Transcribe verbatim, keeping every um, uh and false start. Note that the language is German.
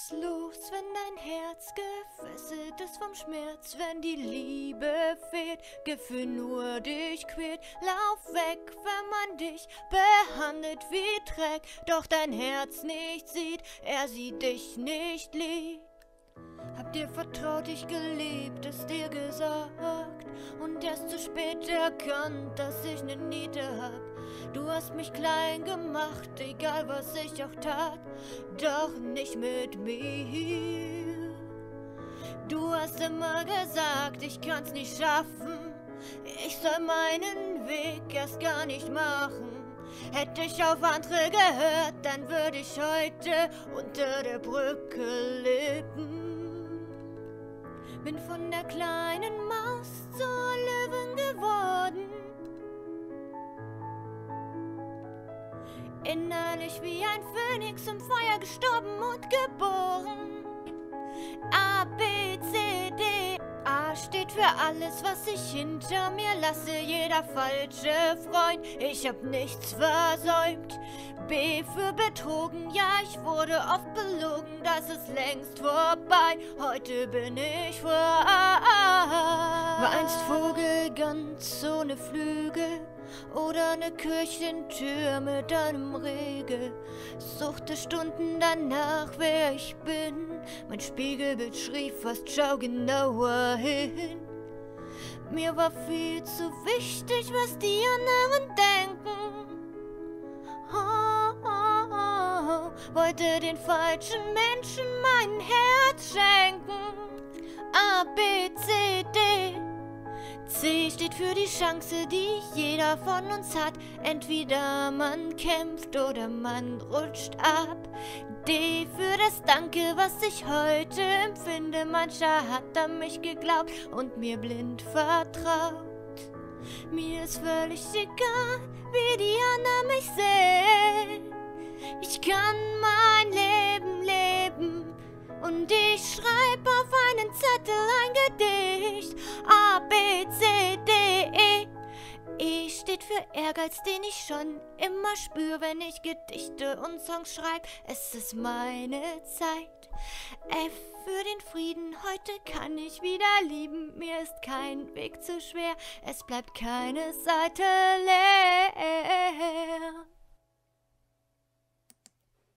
ist los, wenn dein Herz gefesselt ist vom Schmerz? Wenn die Liebe fehlt, Gefühl nur dich quält. Lauf weg, wenn man dich behandelt wie Dreck. Doch dein Herz nicht sieht, er sieht dich nicht lieb. Hab dir vertraut, dich geliebt, es dir gesagt und erst zu spät erkannt, dass ich ne Niete hab. Du hast mich klein gemacht, egal was ich auch tat, doch nicht mit mir. Du hast immer gesagt, ich kann's nicht schaffen, ich soll meinen Weg erst gar nicht machen. Hätte ich auf andere gehört, dann würde ich heute unter der Brücke leben. Bin von der kleinen Maus zur Löwin geworden, innerlich wie ein Phönix im Feuer gestorben und geboren. A, B, C, D, A steht für alles, was ich hinter mir lasse, jeder falsche Freund, ich hab nichts versäumt. B für betrogen, ja, ich wurde oft belogen, das ist längst vorbei, heute bin ich frei. War einst Vogel ganz ohne Flügel oder ne Kirchentür mit einem Riegel. Suchte Stunden danach, wer ich bin, mein Spiegelbild schrie fast, schau genauer hin. Mir war viel zu wichtig, was die anderen denken. Oh, oh, oh, wollte den falschen Menschen mein Herz schenken. A, B, C, D. C steht für die Chance, die jeder von uns hat. Entweder man kämpft oder man rutscht ab. D für das Danke, was ich heute empfinde. Mancher hat an mich geglaubt und mir blind vertraut. Mir ist völlig egal, wie die anderen mich sehen. Ich kann mein Leben leben und ich schreib auf einen Zettel ein Gedicht. A, B, C, D, E. E steht für Ehrgeiz, den ich schon immer spür, wenn ich Gedichte und Songs schreib. Es ist meine Zeit. F für den Frieden, heute kann ich wieder lieben. Mir ist kein Weg zu schwer, es bleibt keine Seite leer.